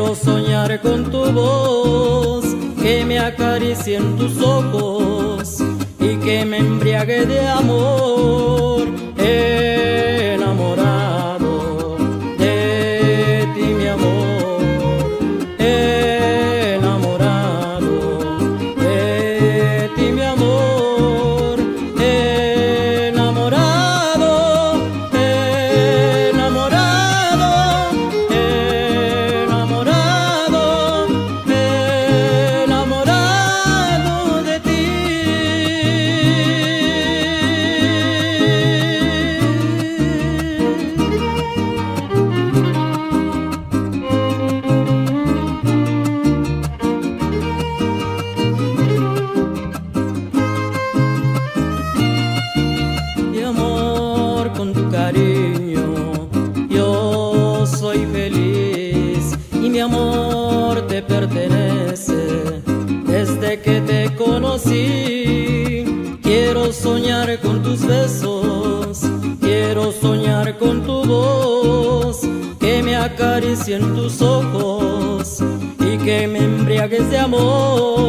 Quiero soñar con tu voz, que me acaricie en tus ojos y que me embriague de amor. Enamorado de ti, mi amor, enamorado de ti, mi amor, enamorado, enamorado, enamorado, enamorado de ti. Mi amor, con tu cariño yo soy feliz y mi amor te pertenece desde que te conocí. Quiero soñar con tus besos, quiero soñar con tu voz, que me acaricie en tus ojos y que me embriagues de amor.